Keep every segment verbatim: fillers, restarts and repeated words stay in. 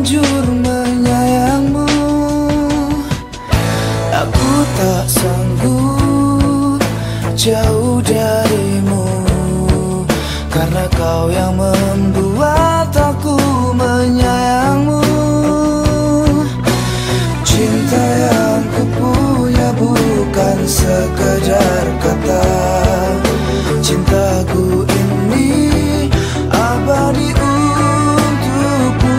terlanjur menyayangmu. Aku tak sanggup jauh darimu, karena kau yang membuat aku menyayangmu. Cinta yang ku punya bukan sekedar kata. Cintaku ini abadi untukmu.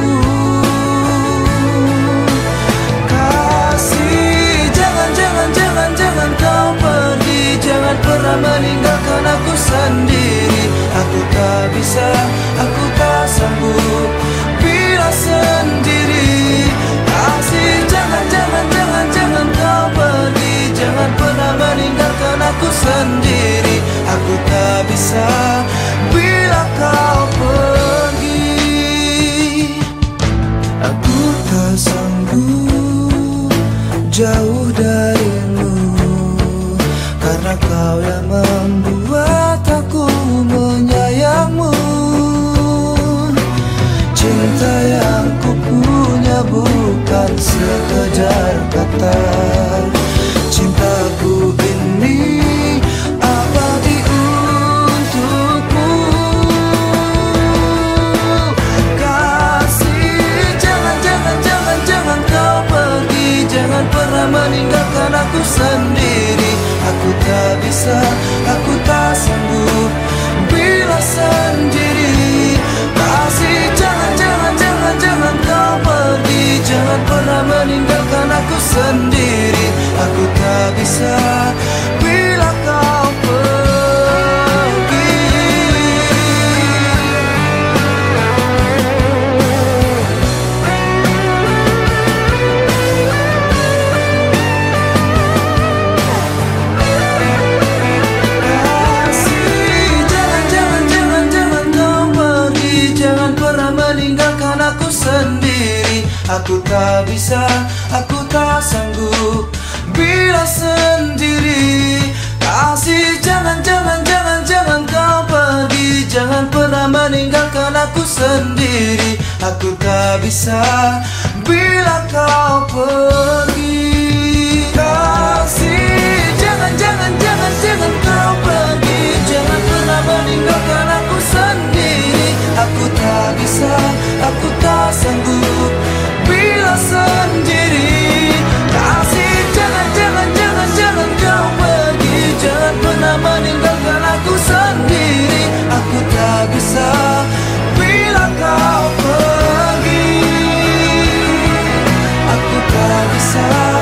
Kasih, jangan, jangan, jangan, jangan kau pergi. Jangan pernah meninggalkan aku sendiri. Aku tak bisa, aku tak sanggup bila sendiri. Kasih, jangan, jangan, jangan, jangan kau pergi. Jangan pernah meninggalkan aku sendiri. Aku tak bisa bila kau pergi. Aku tak sanggup jauh darimu, karena kau yang membuat aku menyayangmu. Cinta yang ku punya bukan sekedar kata. Cintaku ini abadi untukmu. Kasih, jangan, jangan, jangan, jangan kau pergi. Jangan pernah meninggalkan aku sendiri. Aku tak bisa, aku tak sanggup bila sendiri. Kasih, jangan, jangan, jangan, jangan kau pergi. Jangan pernah meninggalkan aku sendiri. Aku tak bisa bila kau pergi. Kasih, jangan, jangan, jangan, jangan kau pergi. Jangan pernah meninggalkan aku sendiri. Aku tak bisa, aku tak sanggup bila sendiri. Kasih, jangan, jangan, jangan, jangan kau pergi. Jangan pernah meninggalkan aku sendiri. Aku tak bisa bila kau pergi. Kasih, jangan, jangan, jangan, jangan kau pergi. Jangan pernah meninggalkan aku sendiri. Aku tak bisa, aku tak sanggup bila sendiri. Kasih, jangan, jangan, jangan, jangan kau pergi. Jangan pernah meninggalkan aku sendiri. Aku tak bisa bila kau pergi. Aku tak bisa.